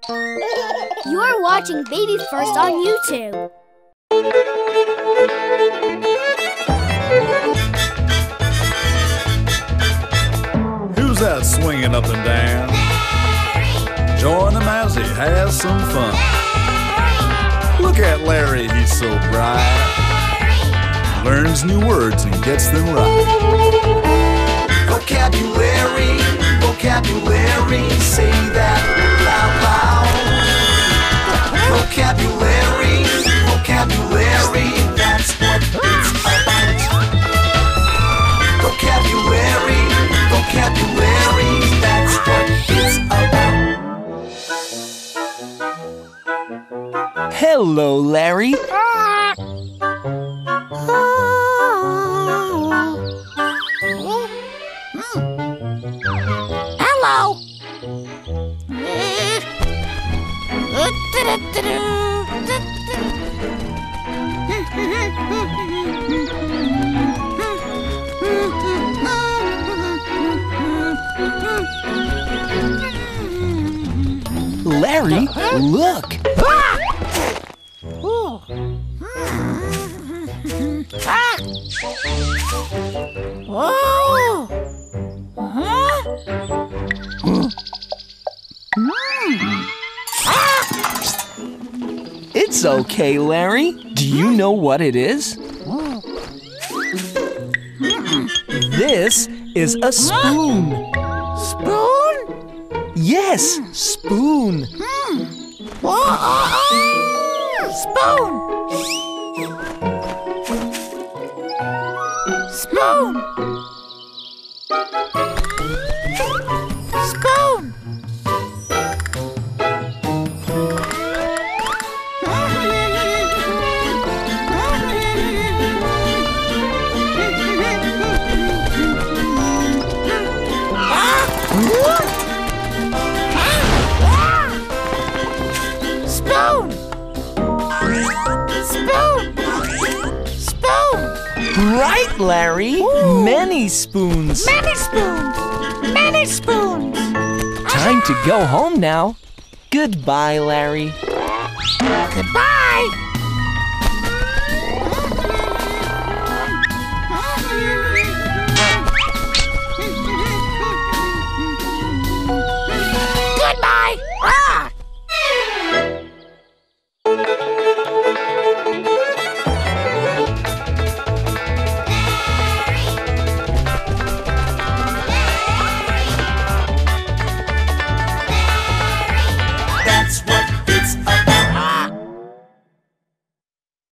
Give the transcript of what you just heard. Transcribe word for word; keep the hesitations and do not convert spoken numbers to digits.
You're watching Baby First on YouTube. Who's that swinging up and down? Larry! Join him as he has some fun. Larry! Look at Larry, he's so bright. Larry! Learns new words and gets them right. Vocabulary, vocabulary, say that loud, loud. Vocabulary, vocabulary, that's what it's about. Vocabulary, vocabulary, that's what it's about. Hello, Larry. Hello. Larry, look. Ah! Oh! Huh? Ah! It's okay, Larry. Do you know what it is? This is a spoon. Spoon? Yes, spoon. Hmm. Oh, oh, oh. Spoon. Spoon. Spoon. Spoon! Spoon! Spoon! Right, Larry. Ooh. Many spoons. Many spoons! Many spoons! Time to go home now. Goodbye, Larry. Goodbye!